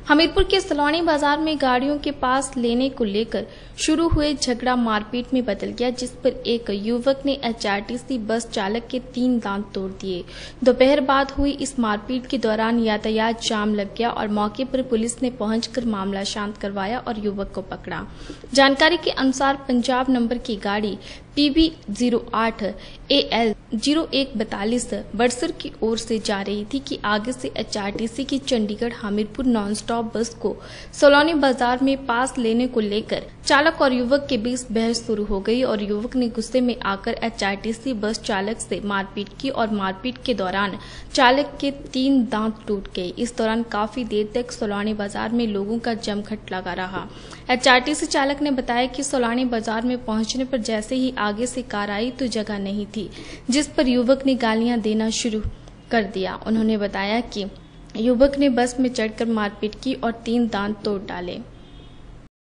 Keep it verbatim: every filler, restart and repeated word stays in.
हमीरपुर के सलोनी बाजार में गाड़ियों के पास लेने को लेकर शुरू हुए झगड़ा मारपीट में बदल गया, जिस पर एक युवक ने एचआरटीसी बस चालक के तीन दांत तोड़ दिए। दोपहर बाद हुई इस मारपीट के दौरान यातायात जाम लग गया और मौके पर पुलिस ने पहुंचकर मामला शांत करवाया और युवक को पकड़ा। जानकारी के अनुसार पंजाब नंबर की गाड़ी पीबी जीरो आठ ए एल जीरो एक बतालीस बड़सर की ओर से जा रही थी कि आगे से एचआरटीसी की Chandigarh Hamirpur non stop bus को सलोनी बाजार में पास लेने को लेकर चालक और युवक के बीच बहस शुरू हो गई और युवक ने गुस्से में आकर एचआरटीसी बस चालक से मारपीट की और मारपीट के दौरान चालक के तीन दांत टूट गए। इस दौरान काफी देर तक सलोनी बाजार में लोगों का जमघट लगा रहा। एचआरटीसी चालक ने बताया कि सलोनी बाजार में पहुंचने पर जैसे ही आगे से कार आई तो जगह नहीं थी, जिस पर युवक ने गालियां देना शुरू कर दिया। उन्होंने बताया कि युवक ने बस में चढ़कर मारपीट की और तीन दांत तोड़ डाले।